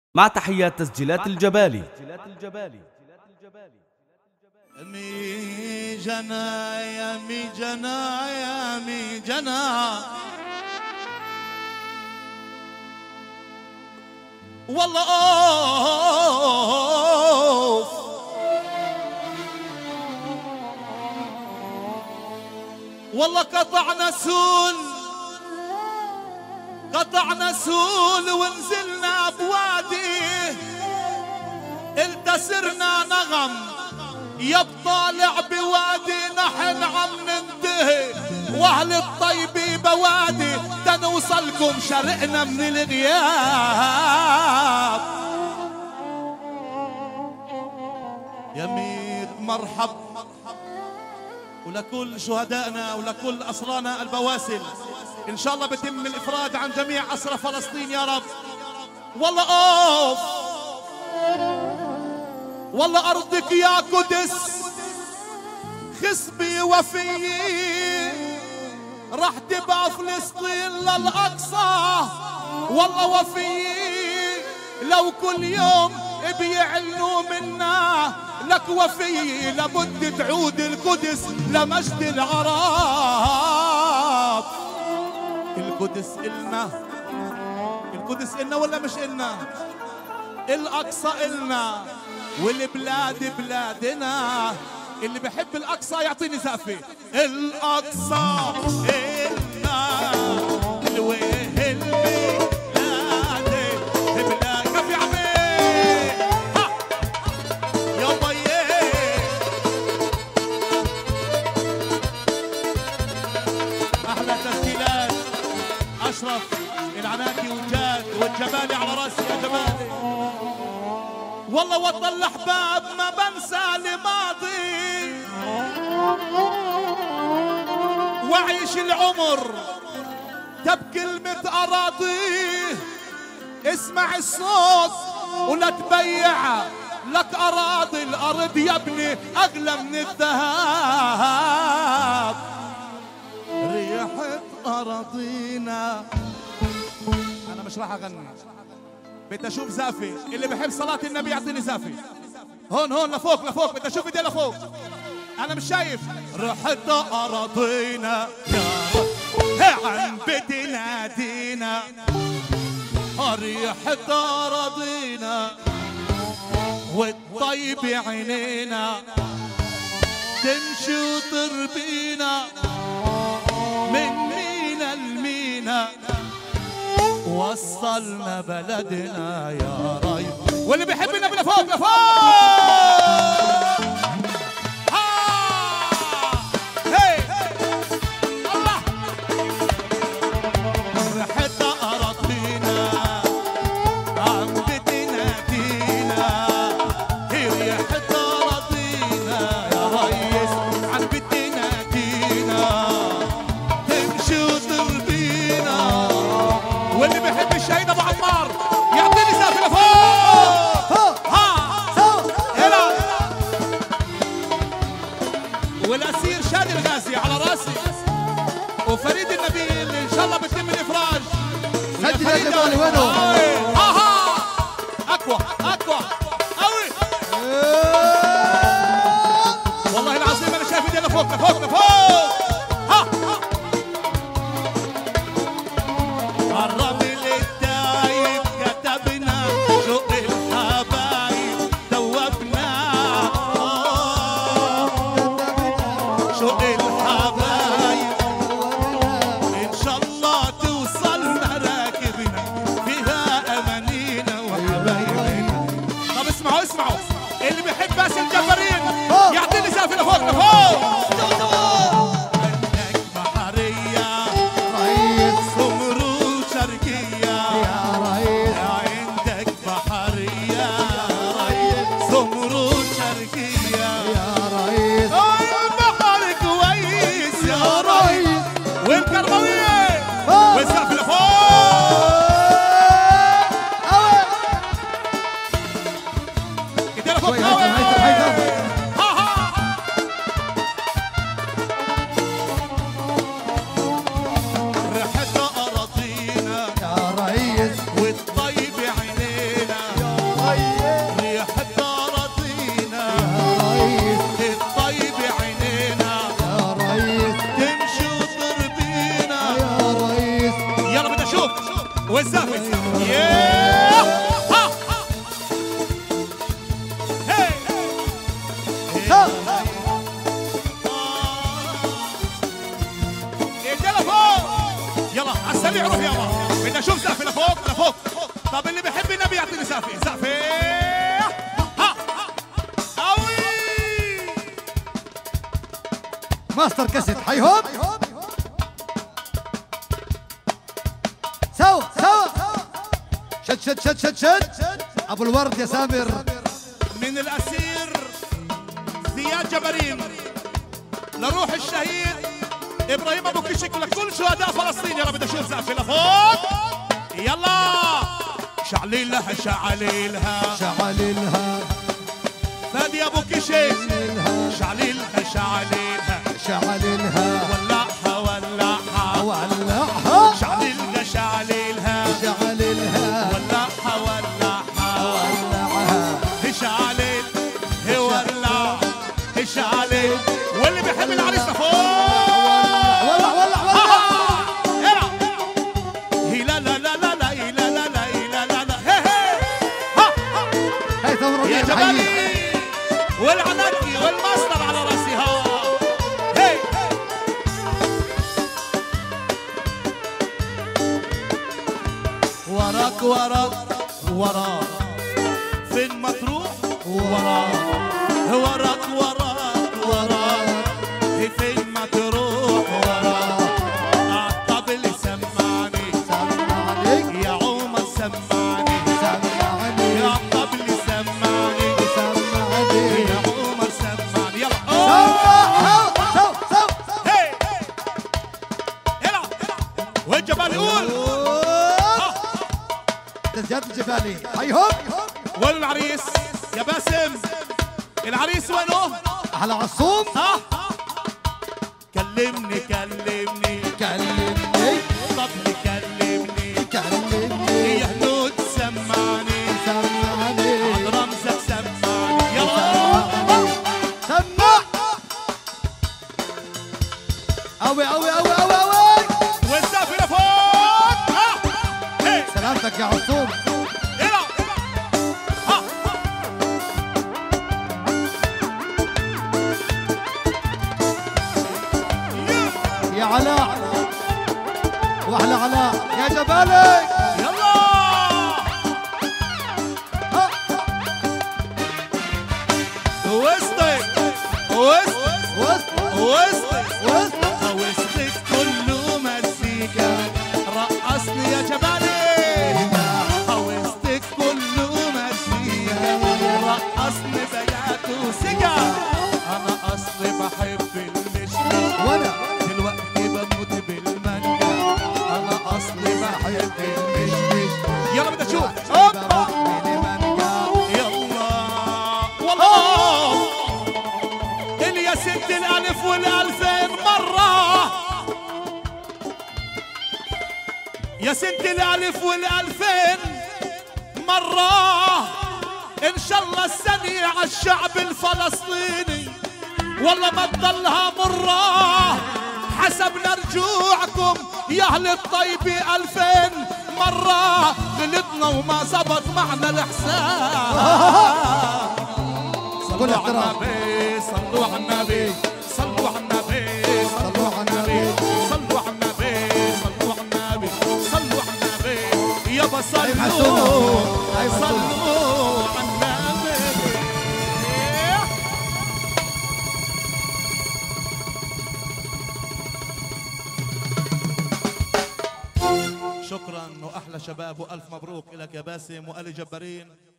مع تحيات تسجيلات الجبالي. مي جنا يا مي جنا يا مي جنا والله اوف والله قطعنا سول ونزلنا بوادي التسرنا نغم يبطالع بوادي نحن عم ننتهي واهل الطيبي بوادي تنوصلكم شرقنا من الغياب يا ميت مرحب ولكل شهدائنا ولكل أسرانا البواسل. إن شاء الله بتم الإفراج عن جميع أسرى فلسطين يا رب. والله أوف والله أرضك يا قدس خصبي وفيي راح تبقى فلسطين للأقصى. والله وفيي لو كل يوم بيعلنوا منا لك وفيي لابد تعود القدس لمجد العرب. القدس إلنا ولا مش إلنا؟ الأقصى إلنا والبلاد بلادنا. اللي بحب الأقصى يعطيني زقفة. الأقصى إلنا الويه البلاد بلاد كفي عمي يا بيه. أحلى تسجيلات أشرف العناكي والجاد والجبالي على راسي يا جبالي. والله وطن الأحباب ما بنسى لماضي وعيش العمر بكلمة أراضيه. اسمع الصوت ولا تبيع لك أراضي. الأرض يا ابني أغلى من الذهب. ريحة أراضينا. أنا مش راح أغني بدي اشوف زافي. اللي بحب صلاة النبي يعطيني زافي. هون لفوق بدي اشوف ايدي لفوق. انا مش شايف. رحت اراضينا يا رب عن بدي نادينا. ريحة اراضينا والطيب عينينا تمشي وتربينا من مينا لمينا وصلنا بلدنا يا ريب. واللي بيحبنا لفوق لفوق. هي الله رحت أراضينا عم بتنادينا. هي ريحة أراضينا يا ريس عم بتنادينا تمشي وتربينا. واللي بيحب الشهيد ابو عمار يعطيني سقف لفوق. ها هلا والاسير شادي الغازي على راسي وفريد النبيل اللي ان شاء الله بتم الافراج. سجل يا جمالي وينه؟ اقوى قوي والله العظيم انا شايف ايدي لفوق. الرمل الدايب كتبنا شوق الحبايب دوبنا. شوق الحبايب إن شاء الله توصل مراكبنا فيها أمانينا وحبايبنا. ريح الدارطينا يا ريس الطيب عينينا يا ريس تمشي وتربينا يا ريس يلا بدي اشوف والزافت ياه هي يلا فوق يلا على السريع روح يابا بدي اشوف زافي لفوق لفوق طب اللي بحب النبي يعطيني زافي زافي ها قوي ماستر كاسيت حيهم سوا شد شد شد شد شد ابو الورد يا سامر من الاسير زياد جبرين لروح الشهيد ابراهيم ابو كشك لكل شهداء فلسطين يلا بدي اشوف زقفه لفوق يلا شعليلها شعليلها شعللها فادي ابو كشك شعليلها شعليلها شعللها ولعها ولعها ولعها شعليلها شعليلها شعللها ولعها ولعها ولعها شعليل هي ولع شعليل واللي بيحب العريس لفوق ولع ولع ولع هي لا لا لا لا لا لا لا لا لا لا هي هي ها هاي ثورة يا جبالي والعنكي والمصدر على راسي ها هي وراك وراك وراك فين ما تروح وراك وراك وراك وراك هي فين ما تروح وراك عالطبل سمعني سمعني يا عمر سمعني سمعني يا الطبل سمعني سمعني يا عمر سمعني يلا سوا هي يلا والجبال يقول زياد الجبالي حيهم وين العريس يا باسم العريس وينه على عصوم ها كلمني كلمني كلمني طب كلمني كلمني يا هنود سمعني سمعني عن رمزك سمعني يلا سمع قوي قوي قوي قوي قوي والسقف لفوق ها هي سلامتك يا عصوم يلا ها يا علاء واحلى علاء يا جبالي يلا وسطك وسطك وسط وسطك وسط وسطك كله مزيكا رقصني يا جبالي وسطك كله مزيكا رقصني بيات وسجا انا اصلي بحب المشي وانا دلوقتي بموت بالمانجا انا اصلي بحب المشي يلا بدي اشوف هوبا يلا والله اللي يا ست الالف والالفين مرة يا ست الالف والالفين مرة ان شاء الله السنة على الشعب الفلسطيني والله ما تضلها مرة حسبنا رجوعكم يا اهل الطيبة 2000 مرة غلطنا وما زبط معنا الحساب كل صلوا على احترام. النبي صلوا على النبي صلوا على النبي صلوا على النبي. صلوا على النبي صلوا على النبي صلوا على النبي يابا أي صلوا حسونة. أي حسونة. صلوا على النبي شكرا واحلى شباب والف مبروك لك يا باسم وآل جبارين.